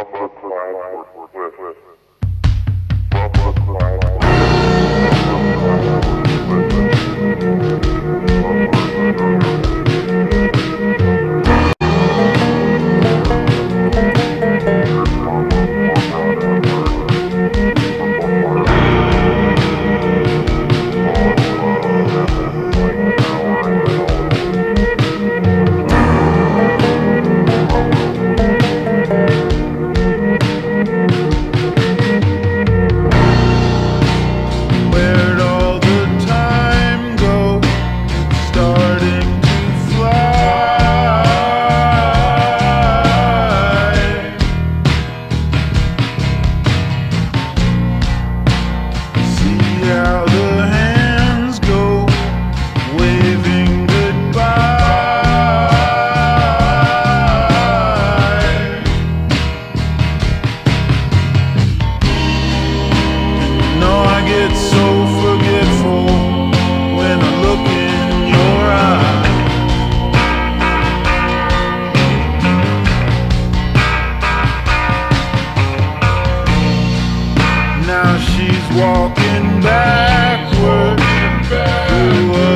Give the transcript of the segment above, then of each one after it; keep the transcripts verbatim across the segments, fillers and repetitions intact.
walking backward through a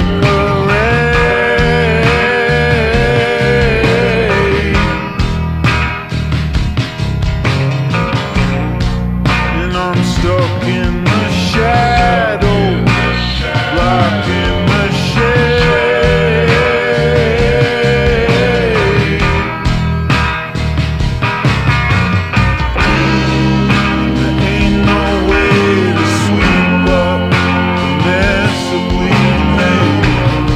parade, and I'm stuck in the shadow, blocking the shade. There ain't no way to sweep up the mess that we made.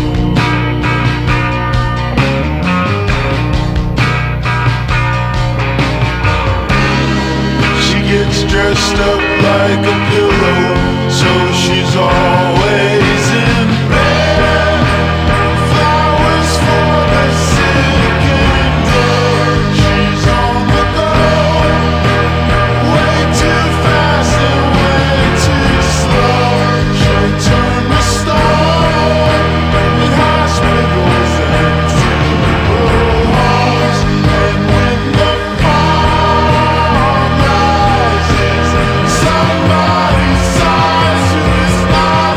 She gets dressed up like a pillow, so she's always in bed. Flowers for the sick and dead. She's on the go, way too fast and way too slow. She'll turn the stone in hospitals and funeral homes. And when the fog rises, somebody sighs who is not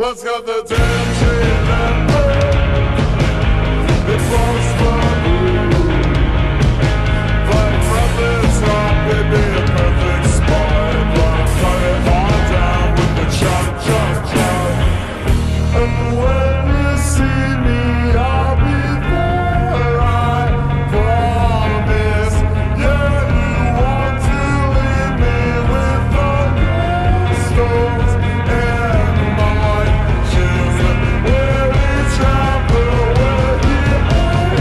Let's got the dancing number. It was for you. But from the top, it'd be a perfect spot. But cut it all down with the chop, chop, chop. And when you see me, I'll be there. I promise. Yeah, you want to leave me with the stones and my children. Where we travel, where you are.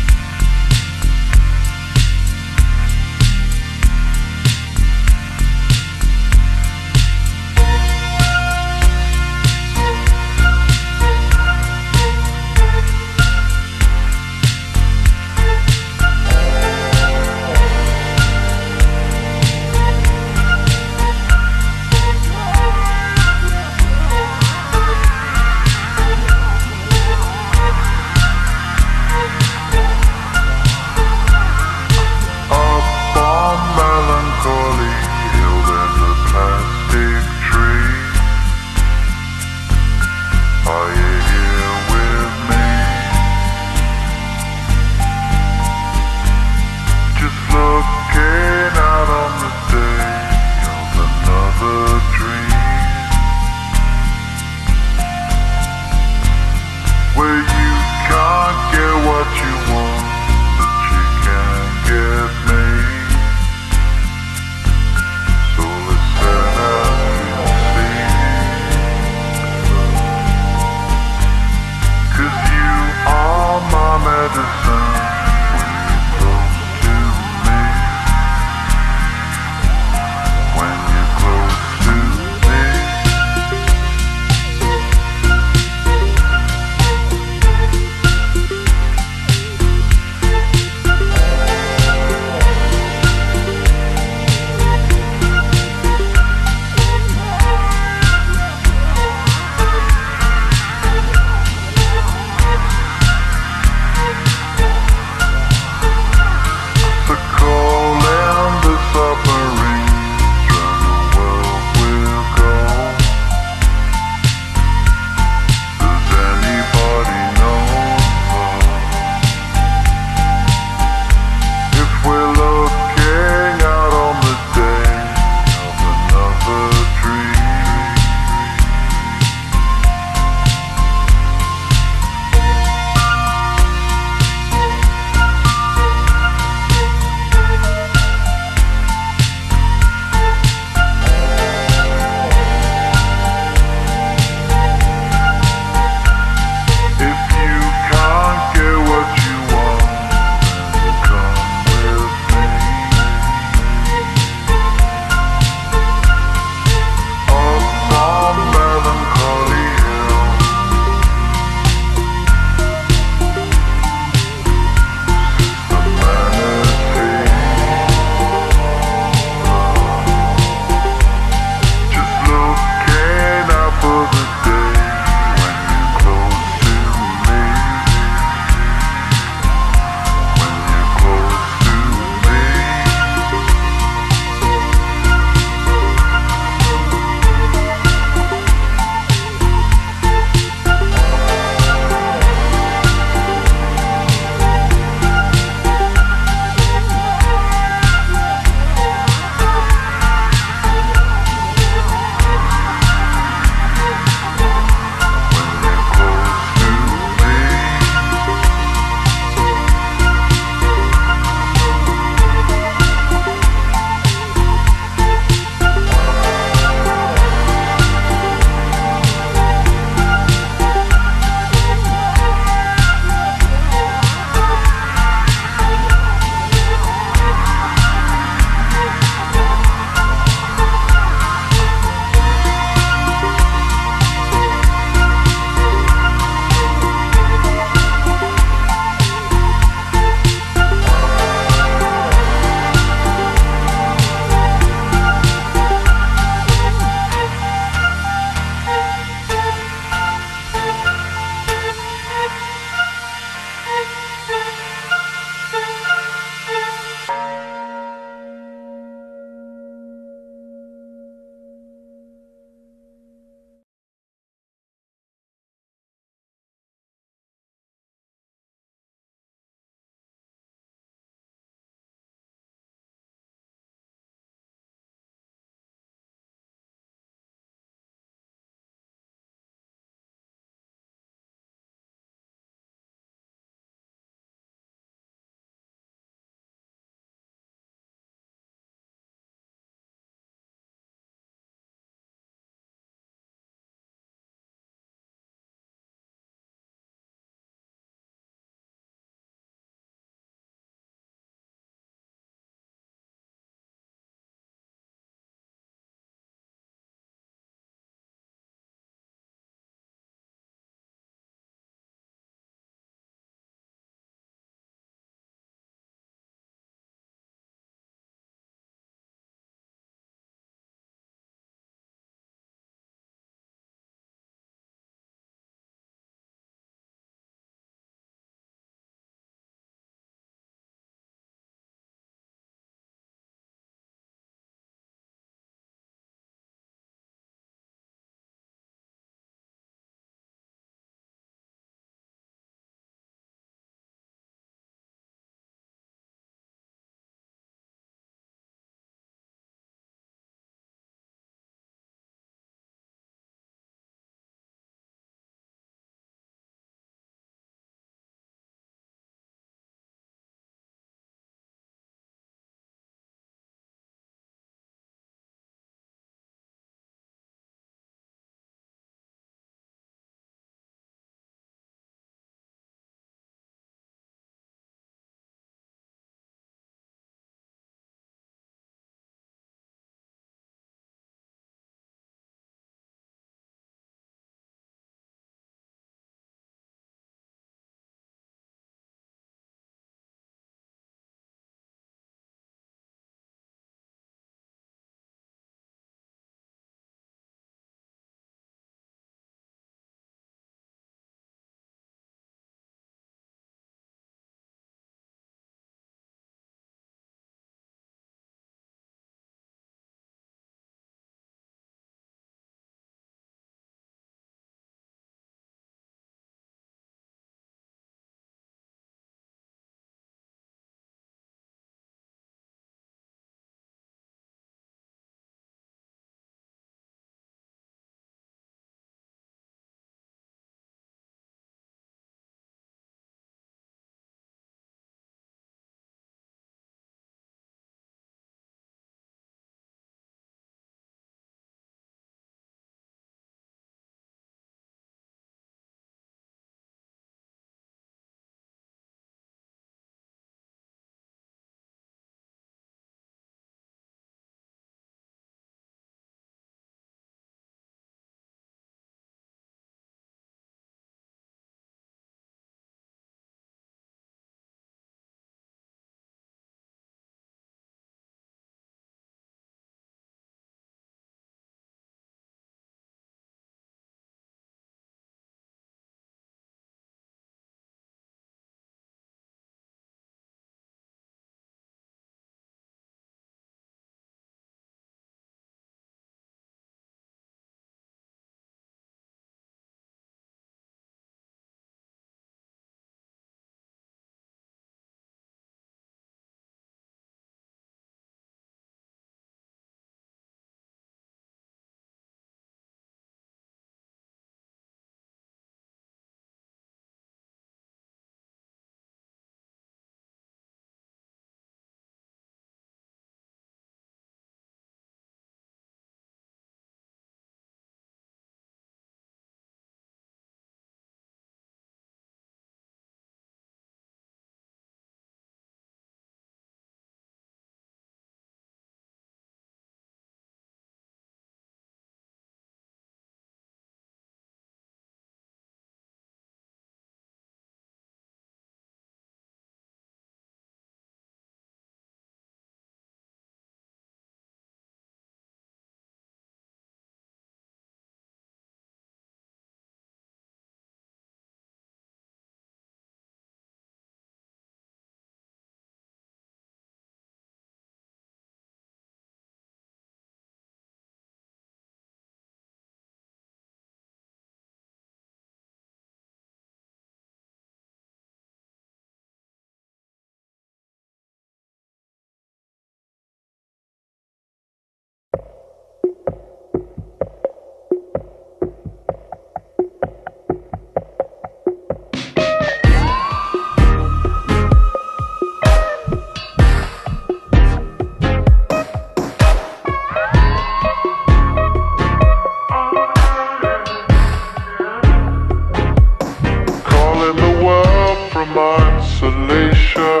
picture.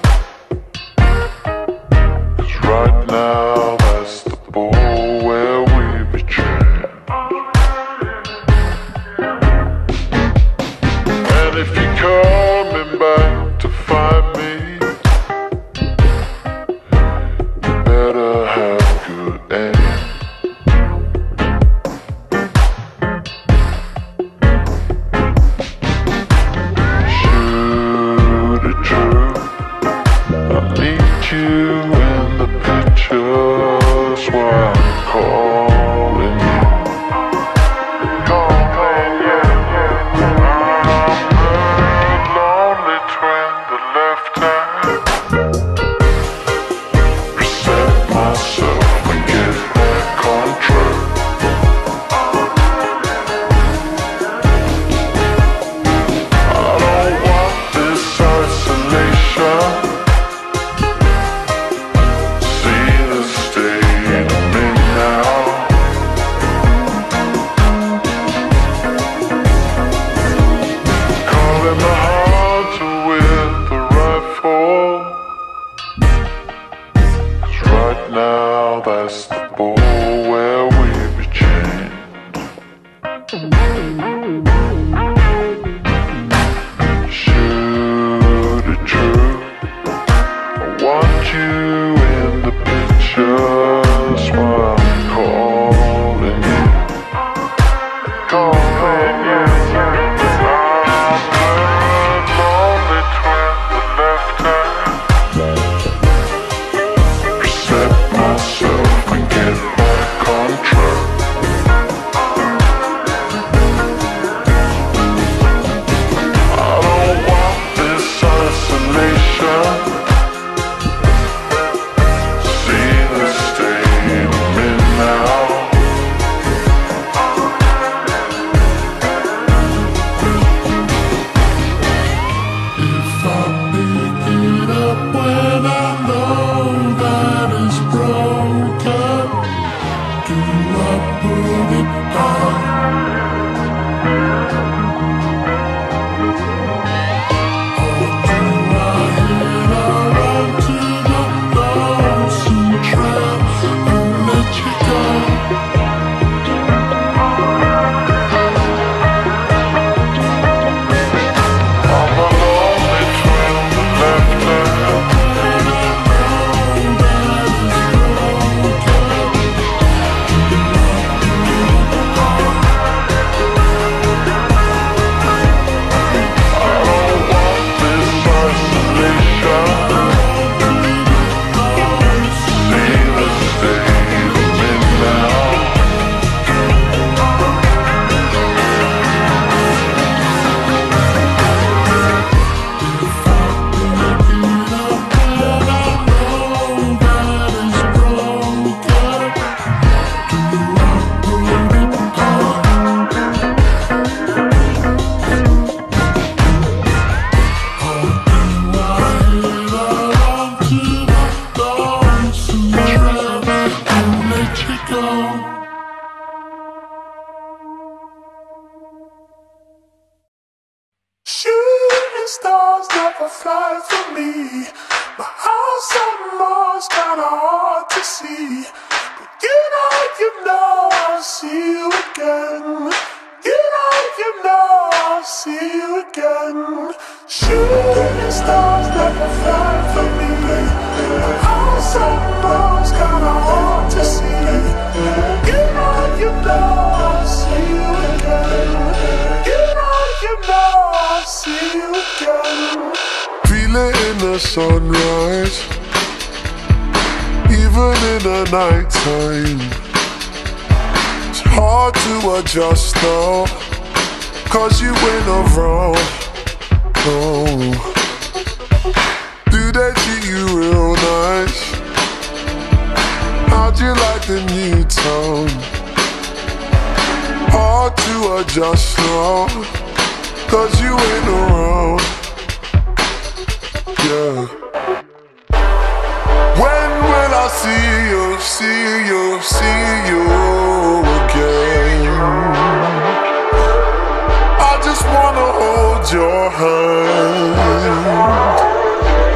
'Cause right now that's the ball where we betray. And if you're coming back to find me, you better have good aim. Shoot it true, I need you in the picture. That's why I'm calling you. Calling you. I'm a lonely twin that left hand. Reset myself and get back on track. I don't want this isolation. See the state I'm in now. Calling my hunter with the rifle. 'Cause right now that's the ball where we be chained. Shoot it true, I want you in the picture. That's why I'm calling you. Calling you. I'm a lonely twin that left hand. Reset myself and get back on track. I don't want this isolation. See the state I'm in now. If I pick it up when I know that it's broken, do I put it down? Or do I head around to the lonesome trail and let you go? I'm a lonely twin that left hand. I don't want this isolation. See the state I'm in now. Shooting stars never fly for me. My house on Mars kinda hard to see. But you know, you know I'll see you again. You know, you know I'll see you again. Shooting stars never fly for me. My house on Mars kinda hard to see. You know, you know I'll see you again. You know, you know I'll see you again. Feel it in the sunrise, even in the nighttime. It's hard to adjust though, 'cause you went around. Oh, do they treat you real nice? How'd you like the new tone? Hard to adjust now, 'cause you ain't around. Yeah. When will I see you, see you, see you again? I just wanna hold your hand.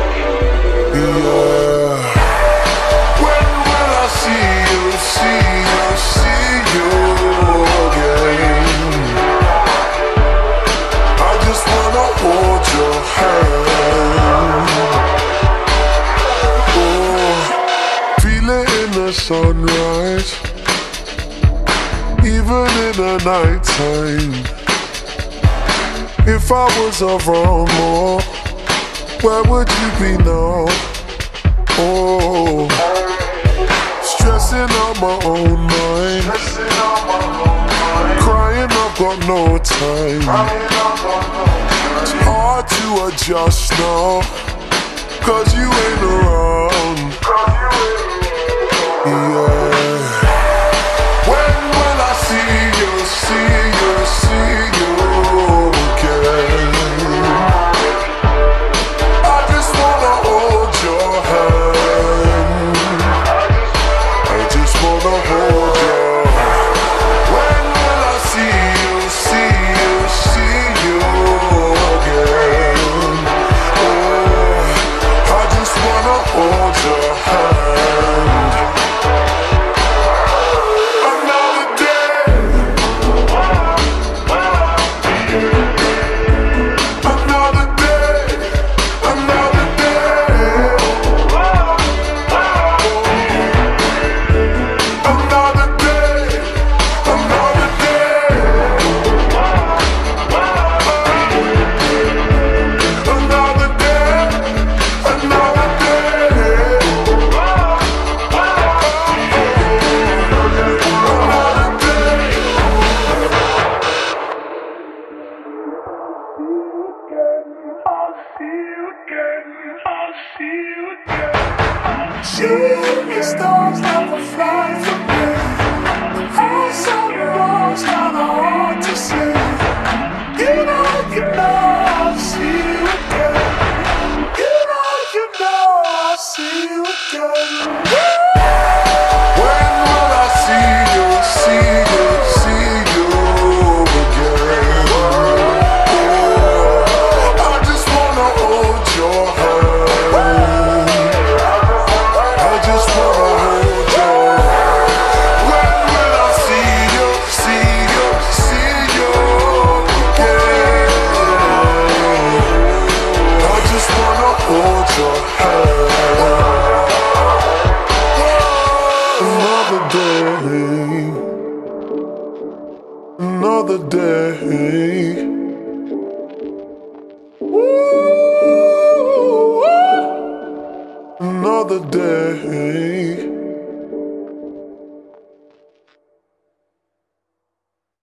sunrise, even in the nighttime. If I was around more, where would you be now? Oh, stressing out my own mind, crying I've got no time. It's hard to adjust now, cause you ain't around. Yeah. When will I see you, see you, see you again? I just wanna hold your hand. I just wanna hold your hand. When will I see you, see you, see you again? Oh, I just wanna hold your hand. Another day, another day, another day, another day, another day, another day, another shooting stars never fly from me. All summer rose down the hard to see. You know, you know, I'll see you again. You know, you know, I'll see you again. When will I see you, see you, see you again? Oh, I just wanna hold your hand. I just wanna hold your hand. When will I see you, see you, see you again? I just wanna hold your hand. Another day, another day. Ooh, another day.